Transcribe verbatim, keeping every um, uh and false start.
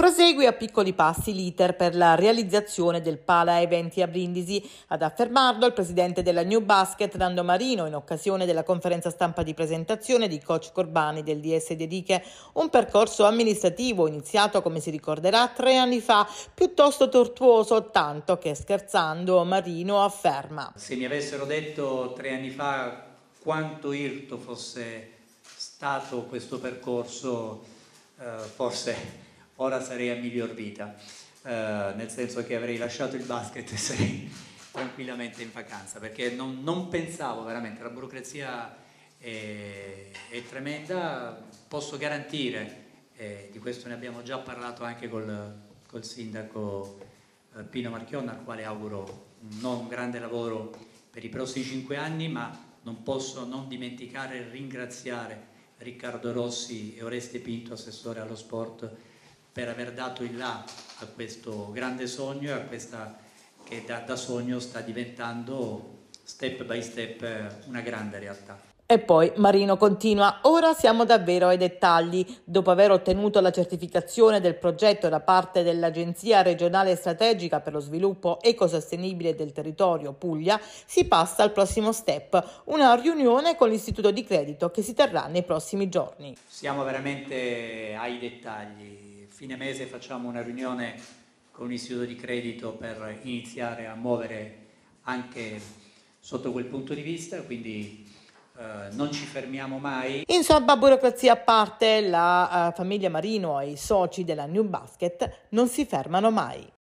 Prosegue a piccoli passi l'iter per la realizzazione del Pala Eventi a Brindisi. Ad affermarlo il presidente della New Basket, Nando Marino, in occasione della conferenza stampa di presentazione di coach Corbani del D S Dediche. Un percorso amministrativo iniziato, come si ricorderà, tre anni fa, piuttosto tortuoso, tanto che, scherzando, Marino afferma: se mi avessero detto tre anni fa quanto irto fosse stato questo percorso, eh, forse ora sarei a miglior vita, uh, nel senso che avrei lasciato il basket e sarei tranquillamente in vacanza, perché non, non pensavo veramente, la burocrazia è, è tremenda. Posso garantire, eh, di questo ne abbiamo già parlato anche col, col sindaco eh, Pino Marchionne, al quale auguro un, non un grande lavoro per i prossimi cinque anni, ma non posso non dimenticare e ringraziare Riccardo Rossi e Oreste Pinto, assessore allo sport, per aver dato il là a questo grande sogno e a questa che da, da sogno sta diventando step by step una grande realtà. E poi Marino continua: ora siamo davvero ai dettagli. Dopo aver ottenuto la certificazione del progetto da parte dell'Agenzia regionale strategica per lo sviluppo ecosostenibile del territorio Puglia, si passa al prossimo step, una riunione con l'istituto di credito che si terrà nei prossimi giorni. Siamo veramente ai dettagli. Fine mese facciamo una riunione con l'istituto di credito per iniziare a muovere anche sotto quel punto di vista, quindi Uh, non ci fermiamo mai. Insomma, burocrazia a parte, la uh, famiglia Marino e i soci della New Basket non si fermano mai.